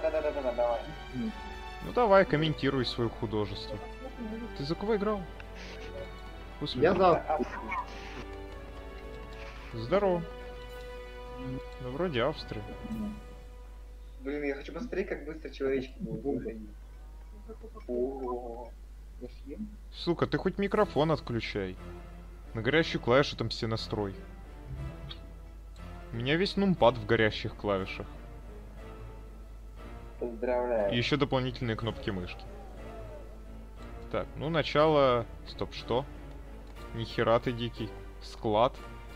Да, давай. Ну давай, комментируй свое художество. Ты за кого играл? Господи. Я за... Здорово. Ну, вроде Австрия. Блин, я хочу посмотреть, как быстро человечки будут выходить. О, Я съем? Сука, ты хоть микрофон отключай. На горящую клавишу там все настрой. У меня весь нумпад в горящих клавишах. поздравляю. И еще дополнительные кнопки мышки. Так, ну начало... Стоп, что? Нихера ты дикий. Склад.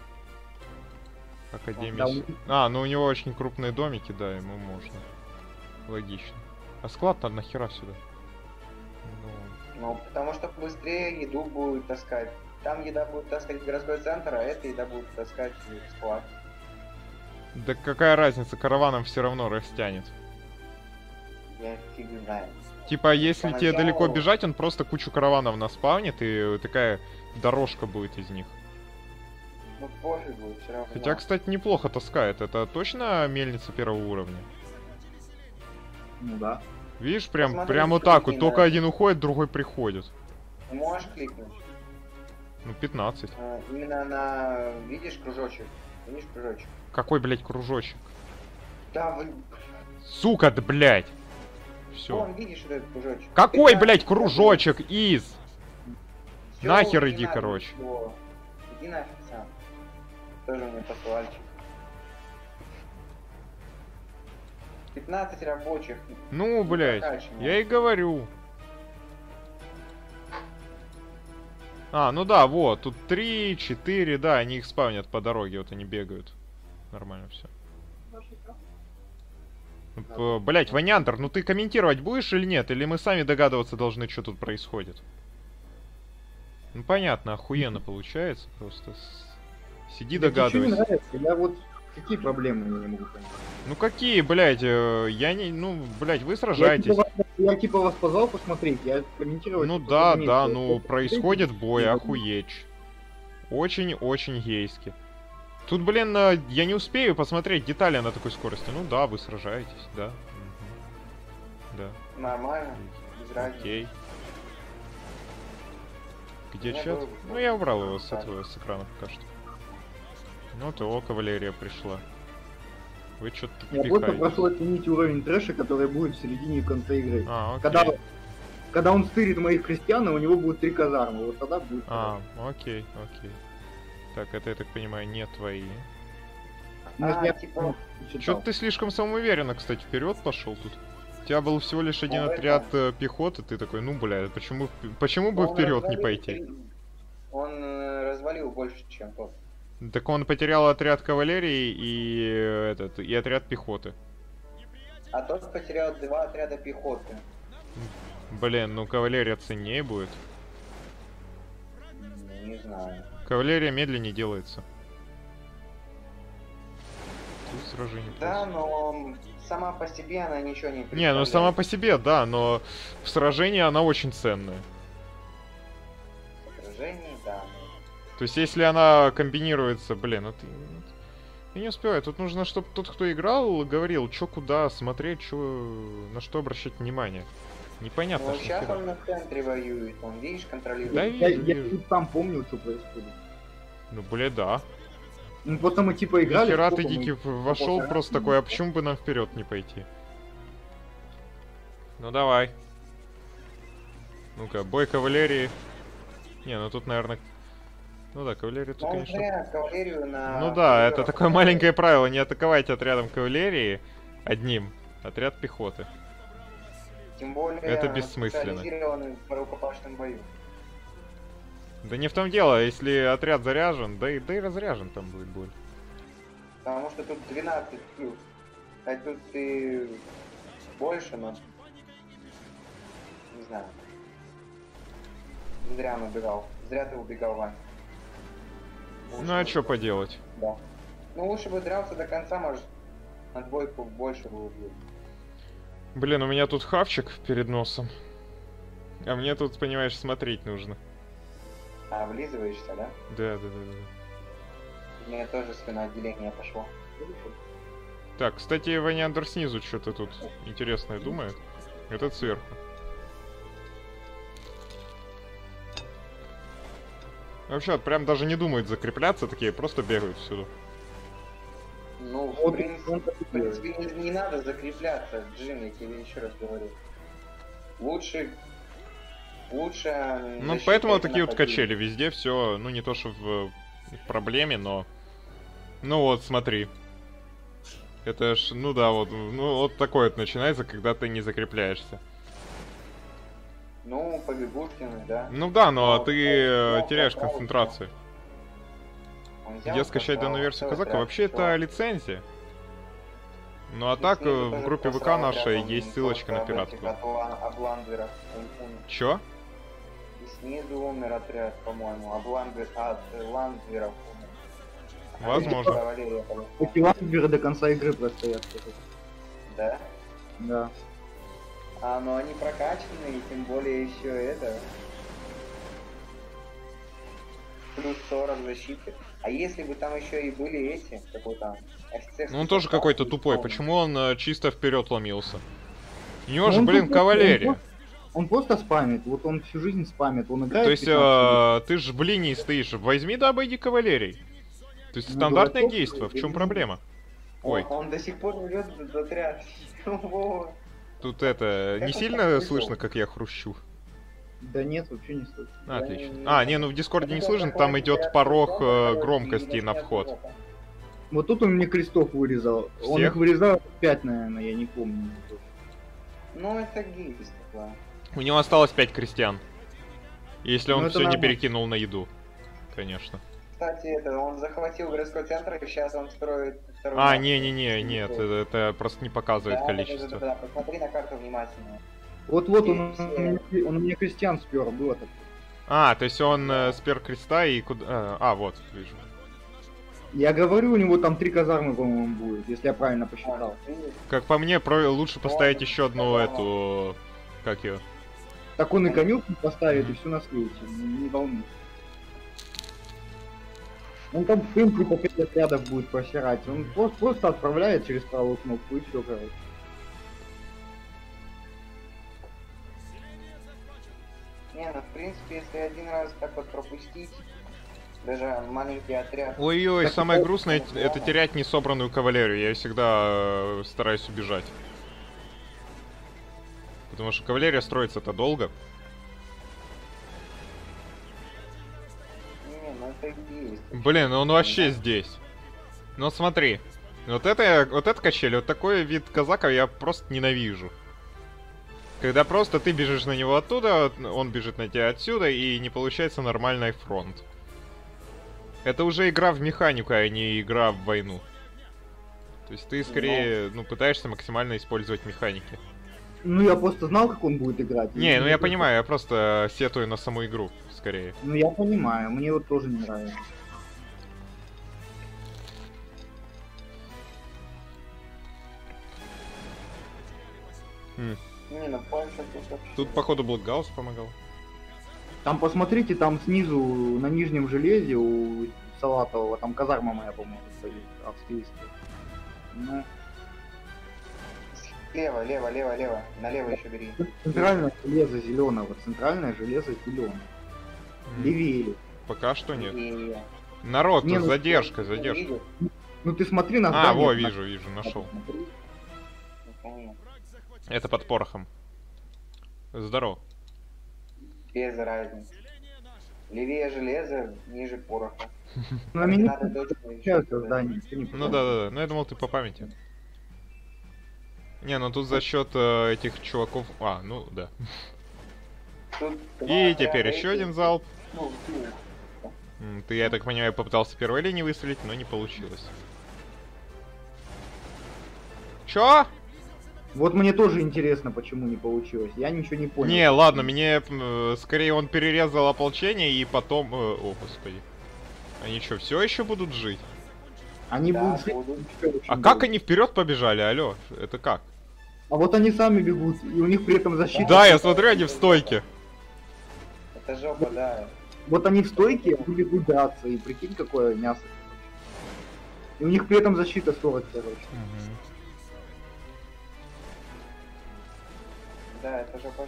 Академия... А, ну у него очень крупные домики, да, ему можно. Логично. А склад надо нахера сюда? Ну, потому что быстрее еду будет таскать. Там еда будет таскать в городской центр, а эта еда будет таскать в склад. Да какая разница, караваном все равно растянет. Я фиг знаю. Типа, если тебе Поначалу- далеко бежать, он просто кучу караванов наспавнит, и такая дорожка будет из них. Ну пофигу, все равно. Хотя, кстати, неплохо таскает. Это точно мельница первого уровня? Ну да. Видишь, прям Посмотри, вот так вот. сколько Только надо. один уходит, другой приходит. Ты можешь кликнуть? Ну, 15. Именно на... Видишь кружочек? Видишь кружочек? Какой, блядь, кружочек? Да, вы... Сука, да, блядь! Все. Вон, видишь этот кружочек? Какой, 15, блядь, кружочек из? Всё, Нахер не иди, надо короче. ничего. Иди нафиг сам. Тоже у меня послальчик. 15 рабочих. Ну, блядь, прокачано. я и говорю. А, ну да, вот, тут 3, 4, да, они их спавнят по дороге, вот они бегают. Нормально все. Блять, Ваняндр, ну ты комментировать будешь или нет? Или мы сами догадываться должны, что тут происходит? Ну понятно, охуенно получается просто. Сиди, Да ничего не догадывайся. нравится. Я вот... Какие проблемы я не могу понять? Ну какие, блядь, я не... Ну, блядь, вы сражаетесь. Я типа вас позвал посмотреть, я комментировать... Ну типа, да, разумеется, да, я ну просто происходит смотреть бой, не могу. охуеть. Очень-очень гейски. Тут, блин, я не успею посмотреть детали на такой скорости. Ну да, вы сражаетесь, да. Мгм. Да. Нормально, без разницы. Окей. Где Я чат? был- Ну я убрал его с Да. этого, с экрана пока что. Ну то, кавалерия пришла. Вы что-то Я просто пихаете. прошу оценить уровень трэша, который будет в середине и в конце игры. А, Когда, окей. когда он стырит моих крестьян, и у него будет 3 казармы, вот тогда будет. А, окей, окей. Так, это, я так понимаю, не твои. Ну, если я типа... читал. Что-то ты слишком самоуверенно, кстати, вперед пошел тут. У тебя был всего лишь один Ну, отряд пехоты, ты такой, ну, бля, почему бы он вперед не развалил пойти? Он развалил больше, чем тот. Так он потерял отряд кавалерии и и отряд пехоты. А тот потерял 2 отряда пехоты. Блин, ну кавалерия ценнее будет. Не знаю. Кавалерия медленнее делается. Тут сражение. Да, но сама по себе она ничего не Не, ну представляет. сама по себе, да, но в сражении она очень ценная. Сражений, да. То есть если она комбинируется, блин, это... Я не успеваю, тут нужно, чтобы тот, кто играл, говорил, что куда смотреть, на что обращать внимание. Непонятно, Ну, что сейчас нахера. он на центре воюет, он, видишь, контролирует. Да, Я вижу. тут сам помнил, что происходит. Ну, бля, да. Ну, просто мы типа играли... Нихера ты, сколько мы? Дикий, вошел полтора просто раза. такой, а почему бы нам вперед не пойти? Ну, давай. Ну-ка, бой кавалерии. Не, ну тут, наверное... Ну да, кавалерия тут, Но он конечно... зря кавалерию на... Ну да, это кавалеров такое поставил. маленькое правило, не атаковать отрядом кавалерии одним, отряд пехоты. Тем более... Это он бессмысленно. специализирован в рукопашном бою. Да не в том дело, если отряд заряжен, да и разряжен там будет боль. Потому что тут 12 плюс. А тут ты больше, но... Не знаю. Зря он убегал. Зря ты убегал, Вань. Лучше Ну а бы- что поделать? Да. Ну лучше бы дрался до конца, может, на двойку больше бы убил. Блин, у меня тут хавчик перед носом. А мне тут, понимаешь, смотреть нужно. А, влизываешься, да? Да. У меня тоже свиноотделение пошло. Так, кстати, Ваниандр снизу что-то тут интересное думает. Этот сверху. Вообще, вот прям даже не думают закрепляться, такие просто бегают всюду. Ну, Вот в принципе, не надо закрепляться, Джим, я тебе еще раз говорю. Лучше... Ну, поэтому вот такие вот качели везде, все, ну не то что в проблеме, но... Ну вот, смотри. Это ж, ну да, вот, ну вот такое вот начинается, когда ты не закрепляешься. Ну, побегушкины, да. Ну да, но Но ты теряешь концентрацию. Где скачать данную версию казака? Вообще это лицензия. Ну а так, в группе ВК нашей есть ссылочка на пиратку. Чё? И снизу умер отряд, по-моему, от ландверов. Возможно. Эти ландверы до конца игры простоят. Да? Да. Но они прокачанные, и тем более еще это... Плюс 40 защиты. А если бы там еще и были эти, какой там... Ну он тоже какой-то тупой, почему он чисто вперед ломился? У него Ну, же, он блин, просто- кавалерия. Он просто спамит, вот он всю жизнь спамит, он играет... То есть 15 ты ж в линии стоишь, возьми да обойди кавалерий. То есть Ну, стандартное дураков, действие, в чем да. проблема? Ой, Он до сих пор ведет этот отряд. Во. тут это, не Как он сильно так пришел? слышно, как я хрущу? Да нет, вообще не стоит. Отлично. А, не, ну в Дискорде не слышно, там идет порог громкости на вход. Вот тут он мне крестов вырезал. Он Всех? их вырезал 5, наверное, я не помню. Ну это гейст, да. У него осталось 5 крестьян. Если он Ну, это все не нормально. перекинул на еду. Конечно. Кстати, это он захватил городской центр, и сейчас он строит второй. А, мост. не-не-не, нет, это просто не показывает Да, количество. да, посмотри на карту внимательно. Вот-вот он, И он у меня крестьян спер, было так. А, то есть он спер креста и куда... вот, вижу. Я говорю, у него там 3 казармы, по-моему, будет, если я правильно посчитал. Как по мне, лучше поставить еще одну эту... Как ее? Так он и конюшню поставит, и все на свете, не волнуйся. Он там, в принципе, по 5 отрядов будет просирать. Он просто отправляет через правую кнопку, и все, короче. Не, ну в принципе, если один раз так вот пропустить, даже маленький отряд. Ой-ой, Так самое это- грустное это терять несобранную кавалерию. Я всегда стараюсь убежать. Потому что кавалерия строится-то долго. Не, ну это и есть. Блин, ну он вообще здесь. Ну смотри. Вот это качели, вот такой вид казака я просто ненавижу. Когда просто ты бежишь на него оттуда, он бежит на тебя отсюда, и не получается нормальный фронт. Это уже игра в механику, а не игра в войну. То есть ты скорее, ну, пытаешься максимально использовать механики. Ну, я просто знал, как он будет играть. Не, ну я Мне понимаю, я просто сетую на саму игру, скорее. Ну, я понимаю, мне вот тоже не нравится. Не, ну Польша тут вообще... Тут, походу, Блокгаус помогал. Там посмотрите, там снизу, на нижнем железе у Салатового, там казарма моя, по-моему, стоит, австрийская. Ну, Лево, лево, лево, лево. Налево еще бери. центральное железо зеленого, центральное железо зеленое. Левее. Пока что нет. И- Народ, Не, тут ну, задержка, задержка. Видишь? Ну ты смотри на А, здание. во, вижу, нашел. Ну, конечно. Это под порохом. Здорово. Без разницы. Левее железо, ниже пороха. На меня Надо точно еще получается туда. здание. ты не Ну понимаешь. да-да-да, ну я думал ты по памяти. Не, ну тут за счет этих чуваков... А, ну да. Тут два И отряда теперь еще этих, один залп. ну, Ты, я так понимаю, попытался первой линии выстрелить, но не получилось. Чё? Вот мне тоже интересно, почему не получилось. Я ничего не понял. Не, ладно, мне скорее он перерезал ополчение и потом... о, господи. Они что, все еще будут жить? Они Да, будут жить будут. еще очень А долго. как они вперед побежали, алло? Это как? А вот они сами бегут, и у них при этом защита. Да, я смотрю, они в стойке. Это жопа, да. Вот они в стойке, они бегут драться, и прикинь, какое мясо. И у них при этом защита 40, короче. Да, это жопа.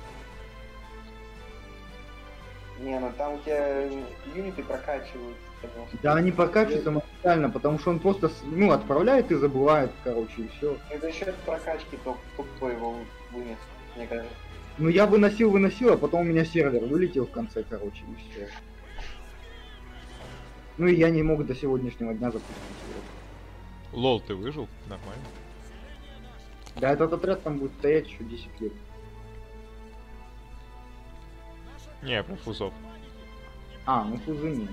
Не, ну там у тебя юниты прокачиваются. Да, они прокачиваются моментально, потому что он просто, ну, отправляет и забывает, короче, и все. Это за счет прокачки только его вынес, мне кажется. Ну, я выносил, а потом у меня сервер вылетел в конце, короче, и все. Ну, и я не мог до сегодняшнего дня запустить его. Лол, ты выжил? Нормально. Да, этот отряд там будет стоять еще 10 лет. Не, про фузов. А, ну фузы нет.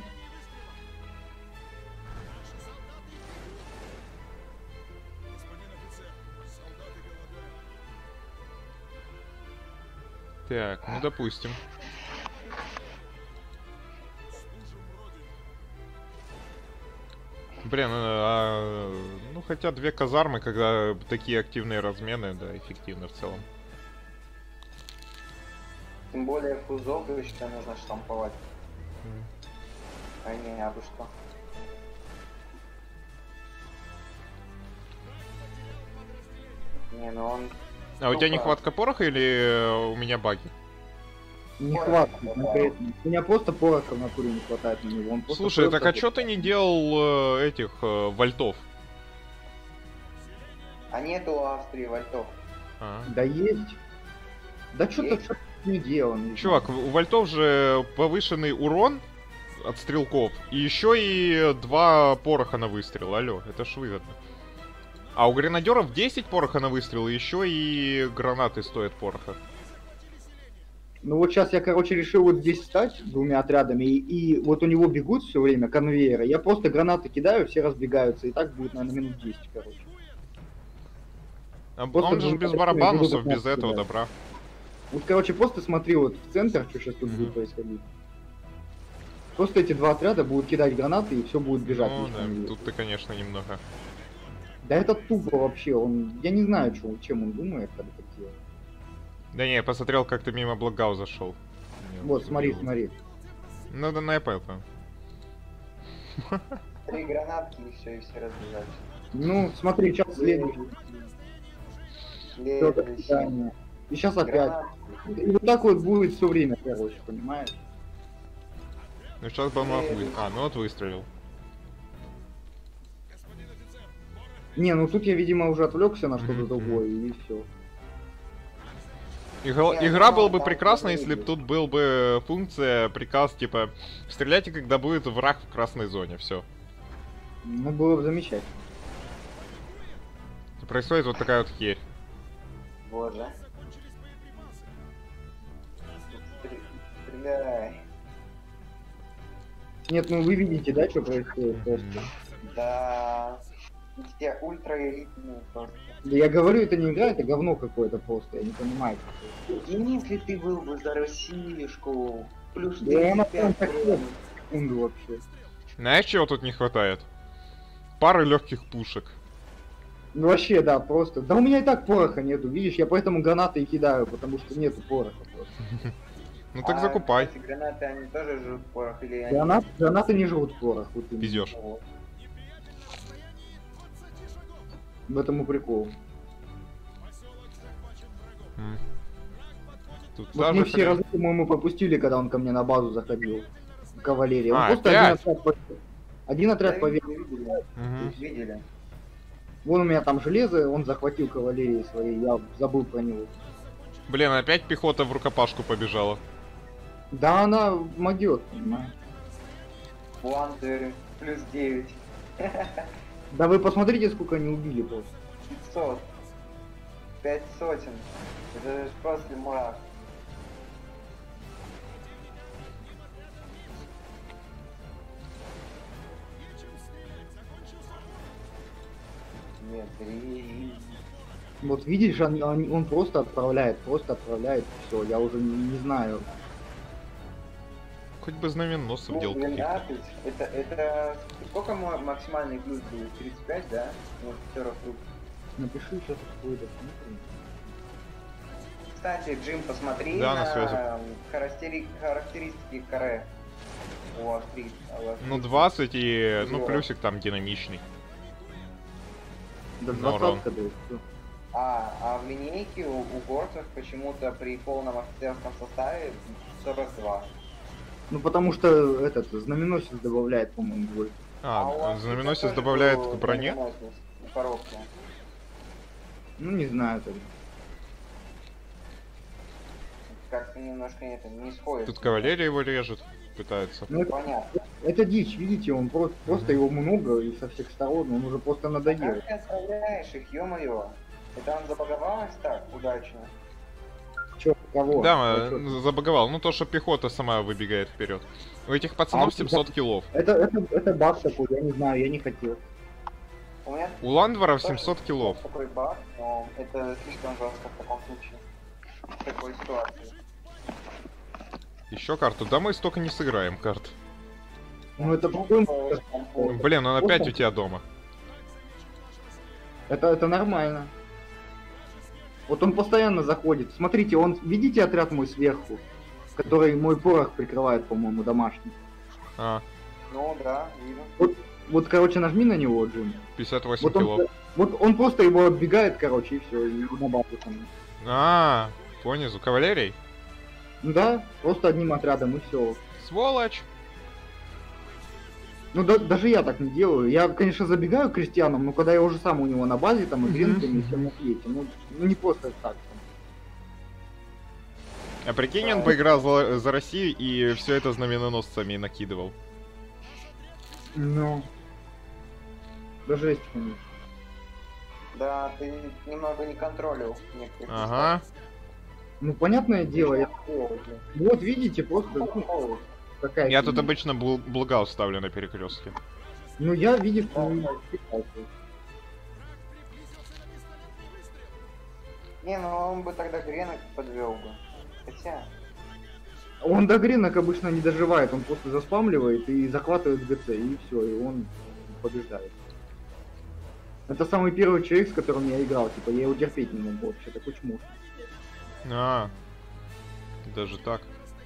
Так, ну допустим. Блин, ну хотя 2 казармы, когда такие активные размены, да, эффективно в целом. Тем более фузов еще нужно штамповать. А не, а бы что. Не, ну он... А у тебя нехватка пороха или у меня баги? Нехватка конкретно. У меня просто пороха в натуре не хватает на него. Он слушай, так а чё ты не делал этих вольтов? А нету у Австрии вольтов. Да есть. Да что-то не делал. Чувак, у вольтов же повышенный урон от стрелков. И еще и 2 пороха на выстрел. Алло, это ж выгодно. А у гренадеров 10 пороха на выстрел, и еще и гранаты стоят пороха. Ну вот сейчас я, короче, решил вот здесь стать 2 отрядами, и вот у него бегут все время конвейеры. Я просто гранаты кидаю, все разбегаются, и так будет, наверное, минут 10, короче. А он же без барабанусов, без этого добра. Вот, короче, просто смотри вот в центр, что сейчас тут будет происходить. Просто эти 2 отряда будут кидать гранаты, и все будет бежать. Ну да, тут ты, конечно, немного... Да это тупо вообще, я не знаю, чем он думает, когда так делает. Да не, я посмотрел, как ты мимо Блокгауза шел. Вот, смотри. Ну да, я понял. 3 гранатки и все разбежались. Ну, смотри, сейчас следующий. И сейчас опять. И вот так вот будет все время, короче, понимаешь? Ну сейчас бы он ну вот выстрелил. Не, ну тут я, видимо, уже отвлекся на что-то другое, и все. Игра была бы прекрасна, если бы тут был бы функция, приказ, типа, стреляйте, когда будет враг в красной зоне, все. Ну, было бы замечательно. Происходит вот такая вот херь. Боже. Стреляй. Нет, ну вы видите, да, что происходит? Да. Все ультраэлитные просто. Да я говорю, это не игра, это говно какое-то просто, я не понимаю. И если ты был бы за Россиюшку, плюс да я 35 секунду вообще. Знаешь, чего тут не хватает? Пары легких пушек. Ну вообще, да, просто. Да у меня и так пороха нету, видишь, я поэтому гранаты и кидаю, потому что нету пороха просто. Ну так закупай. Эти гранаты, они тоже жрут порох или они... Гранаты не жрут порох. Вот пиздёшь. В этом и прикол. Тут вот мы все разы, по-моему, пропустили, когда он ко мне на базу заходил. Кавалерия. Он просто один отряд повел. Видели? Вон у меня там железо, он захватил кавалерии своей, я забыл про него. Блин, опять пехота в рукопашку побежала. Да она могет, понимаешь. Вандеры, плюс 9. Да вы посмотрите, сколько они убили просто. 500. 5 сотен. Это же просто мрак. Нет, вот видишь, он просто отправляет, все, я уже не знаю. Хоть бы знаменосцев делал каких-то. Это сколько максимальный плюс будет? 35, да? Может, все равно. Напиши сейчас какой-то. Кстати, Джим, посмотри да, на характеристики каре у Австрии. Ну 20 и, ну плюсик там динамичный. Да 20-ка, да, А в линейке у горцев почему-то при полном офицерском составе 42. Ну потому что этот знаменосец добавляет, по-моему, двойку. у А, вас знаменосец тоже добавляет был к броне? знаменосец в коробке? Ну не знаю тогда. Как-то немножко не сходит. Тут кавалерия его режет, пытается. Ну, Понятно. это дичь, видите, он просто его много и со всех сторон, он уже просто надоел. Как ты отправляешь их, ё-моё? Это он забаговалось так удачно? Чё, кого? Да, Чё? забаговал. Ну то, что пехота сама выбегает вперед. У этих пацанов 700 киллов. Это баг такой, я не знаю, я не хотел. У меня У Ландваров тоже 700 киллов. такой баг, но это слишком жестко в таком случае. В такой ситуации. Еще карту. Да мы столько не сыграем карт. Ну это по-моему, Блин, он опять у тебя дома. это нормально. Вот он постоянно заходит. Смотрите, видите отряд мой сверху, который мой порох прикрывает, по-моему, домашний. А, Ну да, видно. Вот, короче, нажми на него, Джим. 58 Вот киллов. он просто его оббегает, короче, и все, и на базу там. А, понизу. Кавалерий? Ну да, просто одним отрядом и все. Сволочь. Ну даже я так не делаю. Я, конечно, забегаю к крестьянам, но когда я уже сам у него на базе, там, и гринками, и всем на свете. Ну не просто так. А прикинь, он бы играл за Россию и все это знаменоносцами накидывал. Ну. Да жесть, конечно. Да, ты немного не контролил некоторых. Ага. Ну, понятное дело, мест. вот видите, просто ну, такая Я тут фигня. обычно Булгал ставлю на перекрестке. Ну, я, видишь, Не, ну он бы тогда гренок подвел бы. Хотя. он до гренок обычно не доживает, он просто заспамливает и захватывает ГЦ, и все, и он побеждает. Это самый первый человек, с которым я играл, типа, я его терпеть не мог вообще, такой чмуш. А, даже так.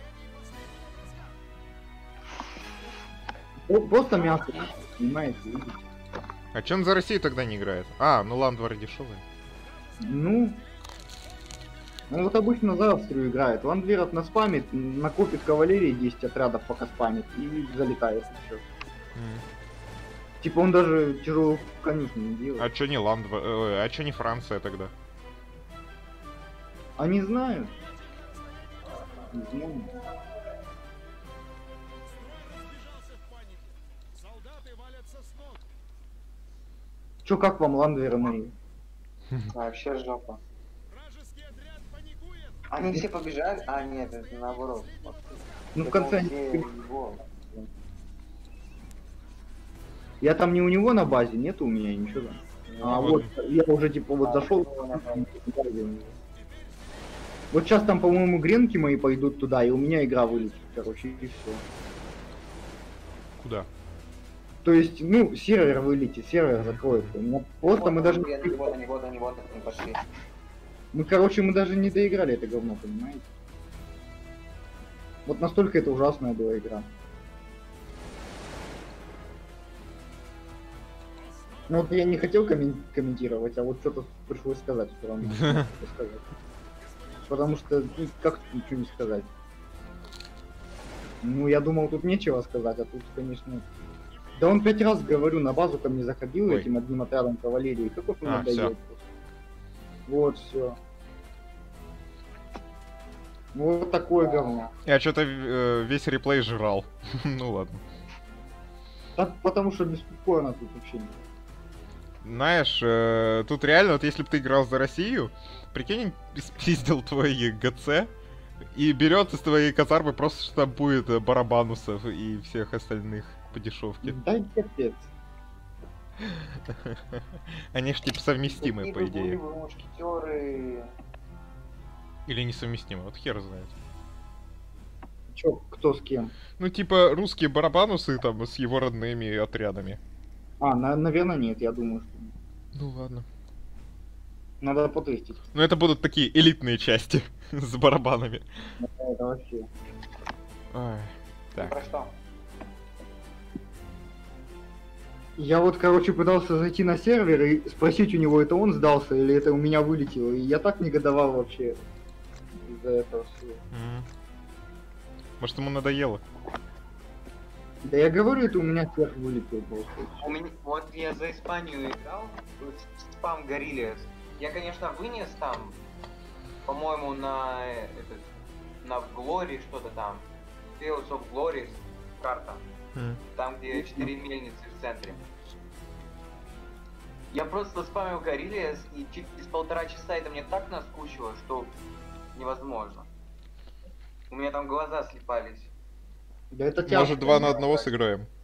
Просто мясо, понимаете, видите? А чё он за Россию тогда не играет? А, ну Ландвар дешевый. Ну, он вот обычно за Австрию играет. Ландверов наспамит, накопит кавалерии 10 отрядов, пока спамит, и залетает еще. Типа он даже тяжелую конюшню не делает. А чё не Ландвар? А чё не Франция тогда? А не знаю. Не знаю. Чё, как вам Ландверы мои? Вообще жопа. Они все побежали? А, нет, это наоборот. Ну в Это конце он они... все его. Я там не у него на базе, нету у меня ничего там. А вот. вот я уже типа вот зашел. Вот сейчас там, по-моему, гренки мои пойдут туда, и у меня игра вылетит, короче, и все. Куда? То есть, ну, сервер вылетит, сервер закроется. У меня просто мы даже... Вот они пошли. Мы, короче, мы даже не доиграли это говно, понимаете? Вот настолько это ужасная была игра. Ну вот я не хотел комментировать, а вот что-то пришлось сказать, все равно. Сказать. Потому что, ну, как тут ничего не сказать? Ну, я думал, тут нечего сказать, а тут, конечно... Да он 5 раз, говорю, на базу ко мне заходил Ой. этим одним отрядом кавалерии. Какой он надоел всё. просто. Вот, все. Вот такое говно. Я что-то весь реплей жрал. Ну ладно. Так, потому что беспокойно тут вообще нет. Знаешь, тут реально, вот если бы ты играл за Россию, прикинь, спиздил твой ГЦ и берет из твоей казармы просто штампует барабанусов и всех остальных по дешевке. Дай капец. Они ж типа совместимы, Какие по вы идее. были, вы мушкетеры. Или несовместимы, вот хер знает. Чё, кто с кем? Ну типа русские барабанусы там с его родными отрядами. А, наверное, нет, я думаю, что... Ну ладно. Надо потестить. Ну это будут такие элитные части с барабанами. Это вообще... Ой, так. Про что? Я вот, короче, пытался зайти на сервер и спросить у него, это он сдался или это у меня вылетело. И я так негодовал вообще из-за этого всего. Может, ему надоело? Да я говорю, это у меня сервер вылетел просто. Вот я за Испанию играл, спам Гориллиас. Я, конечно, вынес там, по-моему, на Glory что-то там. Tales of Glory карта. Там, где 4 мельницы в центре. Я просто спамил Гориллиас, и через 1,5 часа это мне так наскучило, что невозможно. У меня там глаза слепались. Да это тяжко. Может, 2 на 1 сыграем?